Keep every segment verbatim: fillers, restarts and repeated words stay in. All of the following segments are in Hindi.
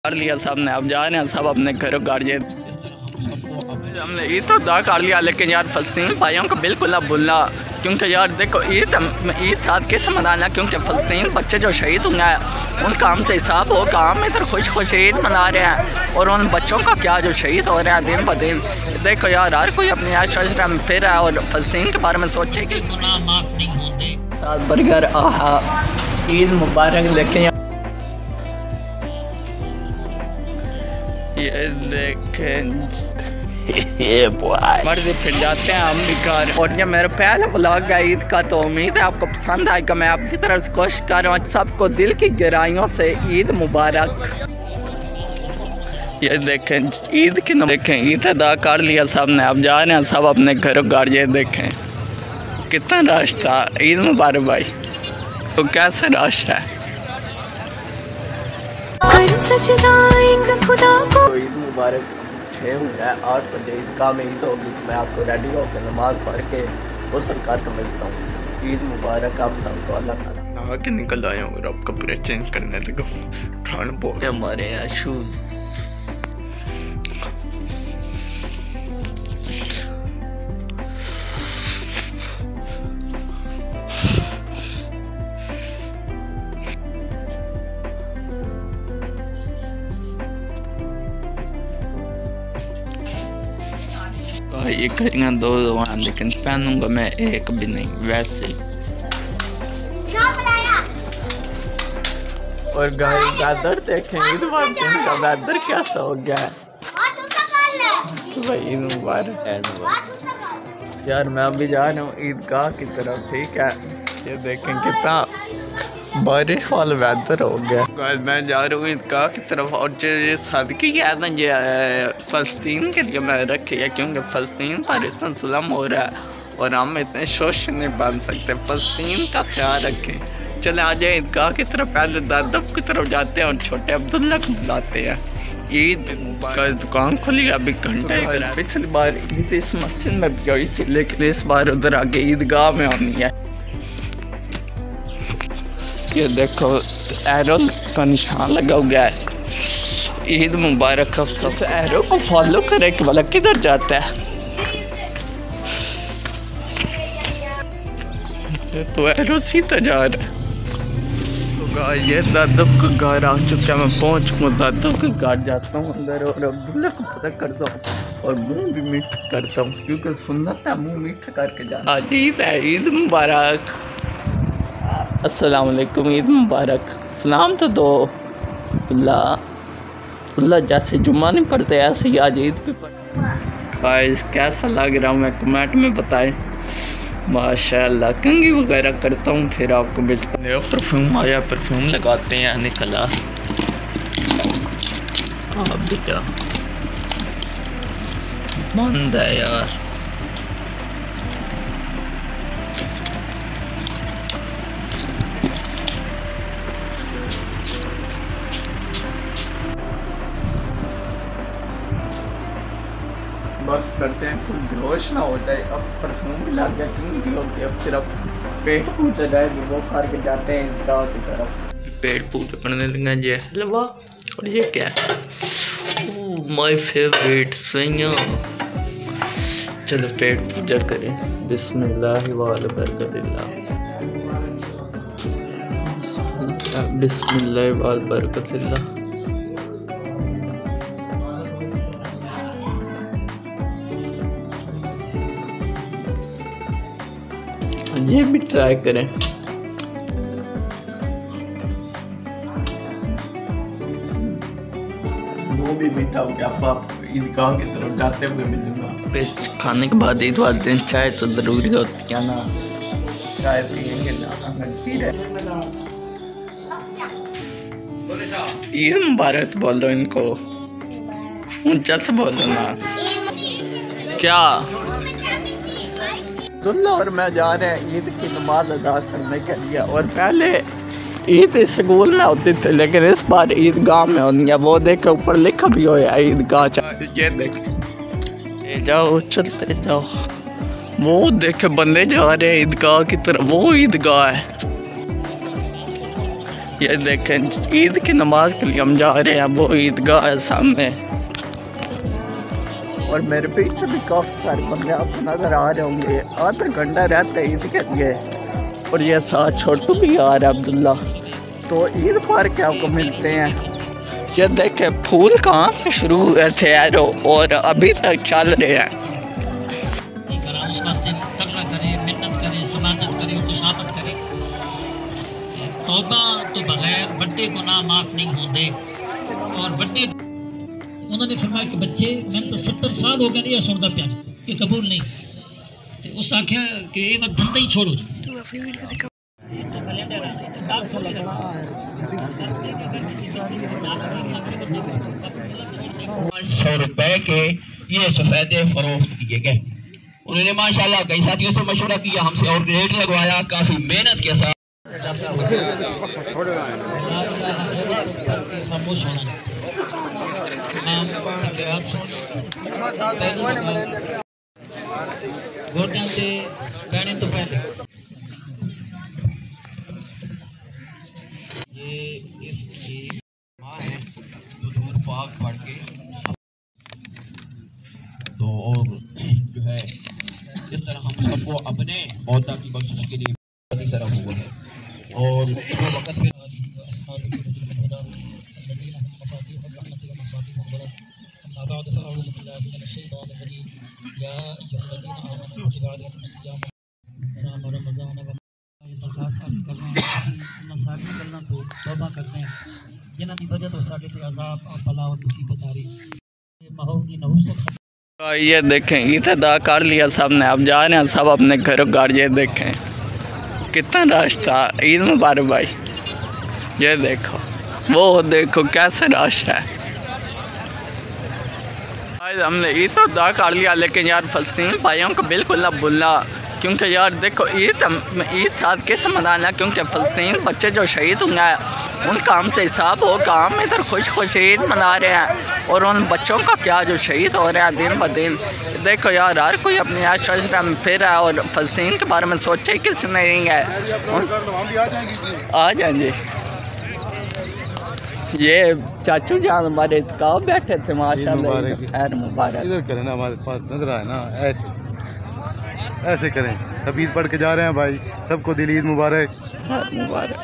कर लिया सब ने, अब जा रहे हैं सब अपने घरों गाड़िए। हमने ईद तो अदा कर लिया, लेकिन यार फ़लस्तीन भाइयों को बिल्कुल अब भूलना, क्योंकि यार देखो ईद ईद साथ कैसे मनाना, क्योंकि फ़लस्तीन बच्चे जो शहीद हुए हैं उनका हमसे हिसाब होगा। हम इधर खुश खुश ईद मना रहे हैं और उन बच्चों का क्या जो शहीद हो रहे हैं दिन ब दिन। देखो यार हर कोई अपने आशरा में फिर है और फ़लस्तीन के बारे में सोचे कि साथ बर्गर आहा ईद मुबारक। लेकिन ये देखें मर्जी फिर जाते हैं हम भी घर। और ये मेरा पहला ब्लॉग है ईद का, तो उम्मीद है आपको पसंद आएगा। मैं आपकी तरफ से कोशिश कर रहा हूँ सबको दिल की गहराइयों से ईद मुबारक। ये देखें ईद की न देखें ईद अदा कर लिया सब ने, अब जा रहे हैं सब अपने घरों गाड़ी। ये देखें कितना रश था। ईद मुबारक भाई। तो कैसे रश है। तो ईद मुबारक। छः हो गया आठ बजे ईदगाह में ईद होगी, तो मैं आपको रेडी होकर नमाज़ पढ़ के वो सरकार को मिलता हूँ। ईद मुबारक आप सबको। अल्लाह ताला नहा के निकल आया हूँ और अब कपड़े चेंज करने लगा। ठंड बहुत हमारे यहाँ शूज़। ये करेंगे दो दो, लेकिन पहनूंगा मैं एक भी नहीं वैसे। और वेदर देखें ईद मुबारक का वेदर कैसा हो गया है भाई। ईद मुबारक यार। मैं अभी जा रहा हूँ ईदगाह की तरफ, ठीक है। ये देखें कितना बारिश वाला वेदर हो गया। मैं जा रहा हूँ ईदगाह की तरफ। और जो ये सदकी है ना ये फ़लस्तीन के लिए मैं रखी है, क्योंकि फ़लस्तीन पर इतना जुल्म हो रहा है और हम इतने शोषण नहीं बन सकते। फ़लस्तीन का ख्याल रखें। चले आ जाए ईदगाह की तरफ। पहले दादब की तरफ जाते हैं और छोटे अब्दुल्ला को बुलाते हैं। ईद का दुकान खुली अभी घंटे। पिछली बार ईद इस मस्जिद में भी हुई थी, लेकिन इस बार उधर आगे ईदगाह में होनी है। ये देखो एरो का निशान लगा हुआ है। ईद मुबारक। अब सबसे एरो को फॉलो करे कि वाला किधर जाता है। तो एरो सीधा जा रहा है। तो ये दादब का घर आ चुका है। मैं पहुंच चुका हूँ दादब के घर। जाता हूँ अंदर और अब्दुल्ला को पता करता हूँ और मुँह भी मीठा करता हूँ, क्योंकि सुन्नत है मुँह मीठा करके जाना। आज ईद है। ईद मुबारक। अस्सलाम वालेकुम। ईद मुबारक। सलाम तो दो। अल्लाह अल्लाह जैसे जुम्मा नहीं पढ़ते ऐसे ही आज ईद पे पढ़। कैसा लग रहा हूँ मैं कमेंट में बताएं। माशाल्लाह कंघी वगैरह करता हूँ फिर आपको मिलता है। परफ्यूम आया, परफ्यूम लगाते हैं। निकला आप बेटा बंद है यार। बस करते हैं कोई बेहोश ना हो जाए। अब परफ्यूम भी लग गया, क्यों भी होती है। अब सिर्फ पेट पूजा जाए वो खा के जाते हैं ईदगाह की तरफ। पेट पूजा करने लगा जी हलवा। और ये क्या है? ओह माय फेवरेट सैया। चलो पेट पूजा करें। बिस्मिल्लाह वाल बरकतिल्लाह। बिस्मिल्लाह वाल बरकतिल्लाह। ये भी ट्राई करें। वो भी मीठा हो गया। अब आप ईदगाह की तरफ जाते हुए मिलूंगा। फिर खाने के बाद ईद वाले दिन चाय तो ज़रूरी होती है ना। चाय पियेंगे ना पी रहे। ईद मुबारक बोलो इनको। ऊंचा से बोलो ना। क्या अब्दुल्ला और मैं जा रहे हैं ईद की नमाज अदा करने के लिए। और पहले ईद स्कूल में होती थी, लेकिन इस बार ईदगाह में होनी है। वो देखे ऊपर लिखा भी हो ईदगाह। ये देखे जाओ चलते जाओ। वो देखे बंदे जा रहे हैं ईदगाह की तरफ। वो ईदगाह है। ये देखें ईद की नमाज के लिए हम जा रहे हैं, वो ईदगाह है सामने और मेरे पीछे भी काफ़ी सारे बंदे आपको नज़र आ रहे होंगे। आधा घंटा रहते हैं ईद के लिए और ये साथ छोटू भी आ रहा है अब्दुल्ला। तो ईद पर क्या आपको मिलते हैं। ये देखे फूल कहाँ से शुरू हुए थे यार और अभी तक चल रहे हैं। उस वास्ते तरला करे, मिन्नत करे, समाजत करे, खुशामद करे। तौबा तो बगैर बड्डे को ना माफ़ नहीं होते। और बड्डे उन्होंने फरमाया कि बच्चे मैंने तो सत्तर साल हो गए नहीं सुनता प्यार कि कबूल नहीं। तो उस आख्या कि ये बात धंधा ही छोड़ो। सौ रुपए के ये सफेदे फरोख्त किए गए। उन्होंने माशाल्लाह कई साथियों से मशवरा किया, हमसे और रेट लगवाया, काफी मेहनत के साथ। खामोश होना गोटियां से पहने तो पहले ये इसकी माँ है जो दूध पाक पढ़ के तो और जो है इस तरह हम सबको अपने मौता की बख्शिश के लिए तरफ हुआ है। और वक्त में जिन्हों की वजह तो साढ़े अजाब और बला और मुसीबत आ रही माहौल की नहुसत। ये देखें ईद अदा कर लिया सबने, अब जा रहे हैं सब अपने घरों घर। ये देखें कितना रश था। ईद मुबारक भाई। ये देखो वो देखो कैसे रश है। आज हमने ईद तो अदा कर लिया लेकिन यार फ़लस्तीन भाइयों को बिल्कुल ना भूलना, क्योंकि यार देखो ईद ईद साथ कैसे मनाना, क्योंकि फ़लस्तीन बच्चे जो शहीद हुए हैं उनका हमसे हिसाब होगा। हम इधर खुश खुश ईद मना रहे हैं और उन बच्चों का क्या जो शहीद हो रहे हैं दिन ब दिन। देखो यार हर कोई अपनी आशा में फिर है और फ़लस्तीन के बारे में सोचे किसी नहीं है। आ जाएंगे ये चाचू जान हमारे इत्काब बैठे थे माशाल्लाह। खैर मुबारक। इधर करें ना, हमारे पास नजर आए ना, ऐसे ऐसे करें। सब ईद पढ़ के जा रहे हैं भाई, सबको दिल ईद मुबारक। मुबारक।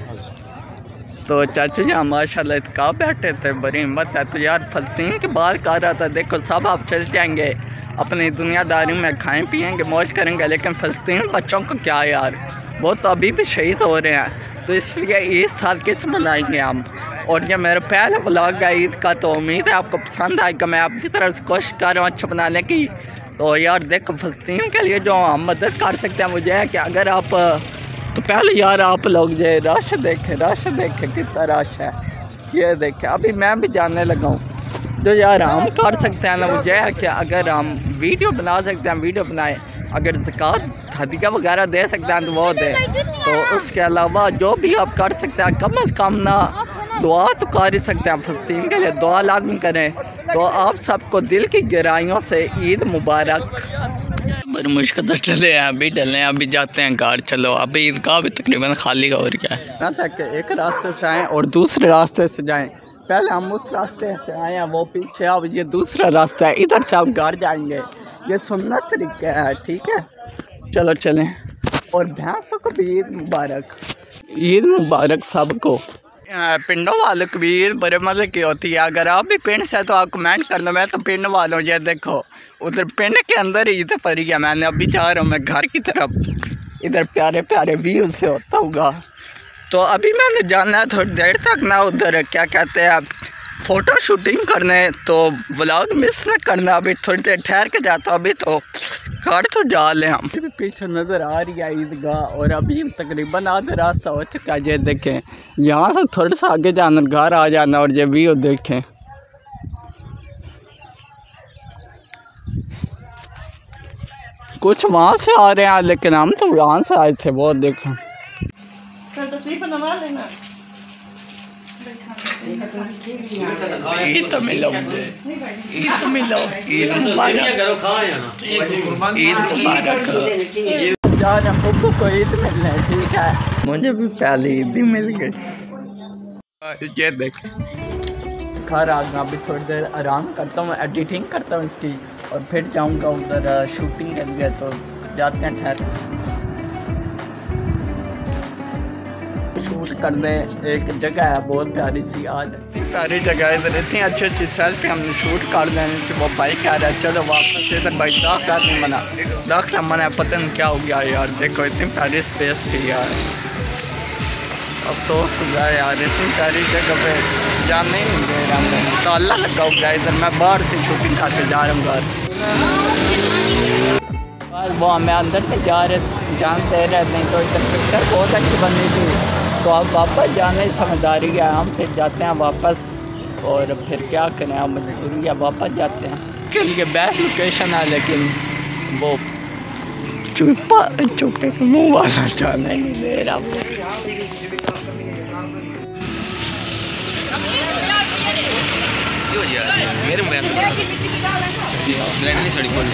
तो चाचू जी माशाल्लाह इत्काब बैठे थे, बड़ी हिम्मत है। तो यार फ़लस्तीन के बात कर रहा था, देखो सब आप चल जाएंगे अपनी दुनियादारी में, खाएं पिएंगे मौज करेंगे, लेकिन फ़लस्तीन बच्चों को क्या यार, वो तो अभी भी शहीद हो रहे हैं। तो इसलिए ईद साल कैसे मनाएंगे हम। और ये मेरा पहला ब्लॉग है ईद का, तो उम्मीद है आपको पसंद आएगा। मैं आपकी तरफ से कोशिश कर रहा हूँ अच्छा बनाने की। तो यार देखो फ़लस्तीन के लिए जो हम मदद कर सकते हैं मुझे है कि अगर आप तो पहले यार आप लोग जो रश देखें, रश देखें कितना रश है। ये देखें अभी मैं भी जानने लगा हूँ। तो यार हम कर सकते हैं ना, मुझे है कि अगर हम वीडियो बना सकते हैं वीडियो बनाएं, अगर ज़कात हदिया वगैरह दे सकते हैं तो वो दें। तो उसके अलावा जो भी आप कर सकते हैं कम अज़ कम ना दुआ तो कर ही सकते हैं, फ़लस्तीन के लिए दुआ लाजमी करें। तो आप सबको दिल की गहराइयों से ईद मुबारक। बड़ी मुश्किल से चले हैं, अभी डले हैं, अभी जाते हैं घर। चलो अभी ईदगाह भी तकरीबन खाली का और क्या है। ऐसा कि एक रास्ते से आएँ और दूसरे रास्ते से जाएँ। पहले हम उस रास्ते से आए हैं, वो पीछे, अब ये दूसरा रास्ता है, इधर से आप घर जाएंगे। ये सुन्नत तरीका है, ठीक है। चलो चलें। और भैंसों को भी ईद मुबारक। ईद मुबारक सबको। पिंडों वालों की भी ईद बड़े मज़े की होती है। अगर आप भी पिंड से तो आप कमेंट कर लो। मैं तो पिंड वालों, ये देखो उधर पिंड के अंदर ईद पड़ी है। मैंने अभी जा रहा हूँ मैं घर की तरफ, इधर प्यारे प्यारे व्यू से होता होगा। तो अभी मैंने जाना है थोड़ी देर तक ना उधर क्या कहते हैं फ़ोटो शूटिंग करने, तो व्लॉग मिस न करना। अभी थोड़ी देर ठहर के जाता हूँ, अभी तो कार तो जा लें हम। भी पीछे नज़र आ रही है ईदगाह और अभी तकरीबन आधा रास्ता हो चुका है। ये देखें यहाँ से थोड़ा सा आगे जाना, घर आ जाना और ये व्यू देखें। कुछ वहाँ से आ रहे हैं लेकिन हम तो वहाँ से आए थे। वो देखें ईद तो मिलो मुझे, ईद तो मिलो, ईद मुबारक, ईद मुबारक। जा रहे हैं बुब्बू को ईद मिलने, ठीक है। मुझे भी पहले ईद ही मिल गई। ये देख घर आ गया, अभी थोड़ी देर आराम करता हूँ, एडिटिंग करता हूँ इसकी और फिर जाऊँगा उधर शूटिंग के लिए। तो जाते हैं, ठहर शूट करने। एक जगह है बहुत प्यारी सी, आज प्यारी जगह है इधर, इतनी अच्छी अच्छी सेल्फी हमने शूट कर लेनी थी। वो भाई कह रहा है चलो वापस इधर, भाई डाक नहीं मना डाक से मना है, पता नहीं क्या हो गया यार। देखो इतनी प्यारी स्पेस थी यार, अफसोस हुआ यार, इतनी प्यारी जगह पे जाने ही नहीं दे रहा। तो अल्लाह लगा होगा इधर, मैं बाहर से शूटिंग करके जा रहा हूँ घर। वो हमें अंदर से जा रहे जान दे रहे, नहीं तो इधर पिक्चर बहुत अच्छी बनी थी। तो अब वापस जाने की समझदारी है, हम फिर जाते हैं वापस। और फिर क्या करें, हम मजबूरी है, वापस जाते हैं। के लिए बेस्ट लोकेशन है, लेकिन वो चुपा चुपे मुँह वाला जाने नहीं दे रहा। मेरे नहीं सड़ी बोल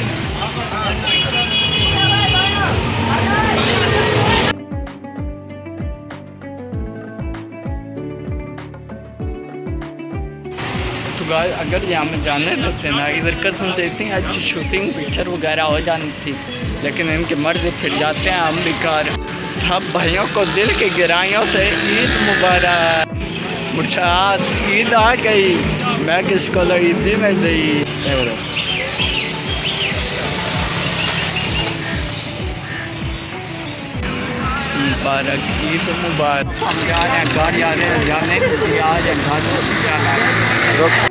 तो गाइस अगर यहाँ में जाने देते ना, इधर कसम से इतनी अच्छी शूटिंग पिक्चर वगैरह हो जानी थी, लेकिन इनकी मर्जी फिर जाते हैं हम भी कार। सब भाइयों को दिल की गहराइयों से ईद मुबारक। मुर्शाद ईद आ गई, मैं किसको लो ईद ही नहीं दी। मुबारक ईद मुबारक। हम जा रहे हैं, घर जा रहे हैं, जाने के आज घर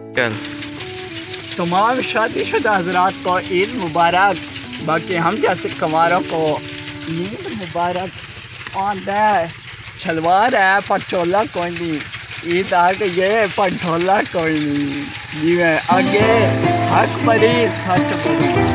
तमाम शादीशुदा हजरात को ईद मुबारक। बाकी हम जैसे कंवारों को ईद मुबारक। आंदा शलवार है पर चोला कोई नहीं, ईद आ गई है पर ढोला कोई नहीं। जी मैं आगे हक बड़ी सच बड़ी।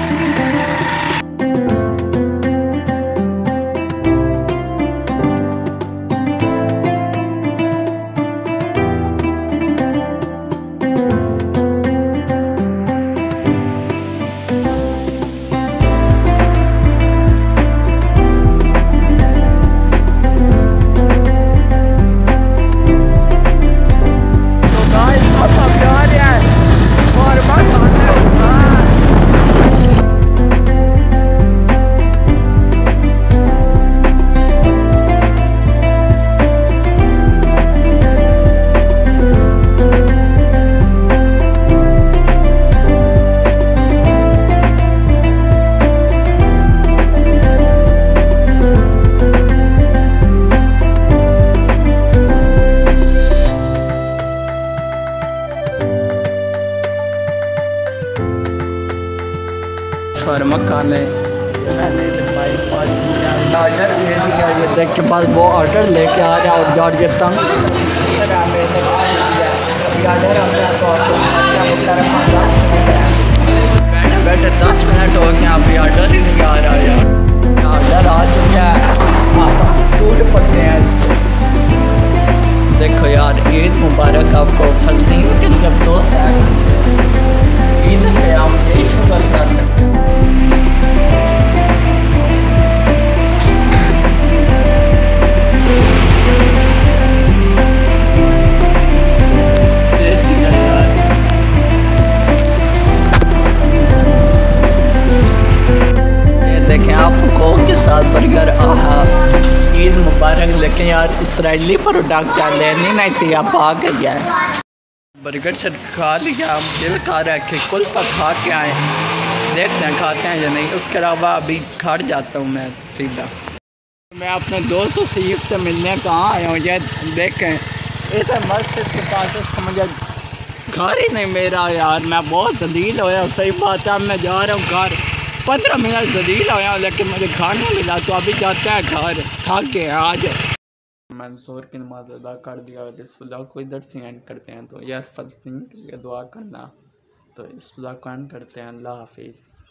शर्मा खाने ऑर्डर दे दिया, ये देख के बाद वो ऑर्डर लेके आ रहा है और गाड़ी तंग बैठे बैठे दस मिनट हो गए, अभी ऑर्डर ही नहीं आ रहा यार। ऑर्डर आ चुका है, टूट पड़ते हैं इस पर। देखो यार ईद मुबारक आपको। फरसीन के लिए अफसोस है, ईद पे हम ये शुक्र कर सकते हैं। देखें आप कोक के साथ बर्गर, आहा ईद मुबारक। लेकिन यार इसराइली प्रोडक्ट क्या लेनी नहीं थी, आप आ गया है। बर्गर से खा लिया, दिल खा रहा है कि कुल्फा खा के आए, देखते हैं खाते हैं या नहीं। उसके अलावा अभी घर जाता हूँ मैं तो सीधा। मैं अपने दोस्तों से ईद से मिलने कहाँ आया हूँ, ये देखें इधर मस्जिद के पास। उसको मुझे घर ही नहीं मेरा यार, मैं बहुत जलील होया। सही बात है, मैं जा रहा हूँ घर, पंद्रह मिनट जलील होया लेकिन मुझे घर नहीं मिला। तो अभी जाता है घर, थक गए आज। मैंने ज़ोहर की नमाज़ अदा कर दिया और इस व्लॉग को इधर से एंड करते हैं। तो यार फ़लस्तीन के लिए दुआ करना। तो इस व्लॉग को एंड करते हैं। अल्लाह हाफिज़।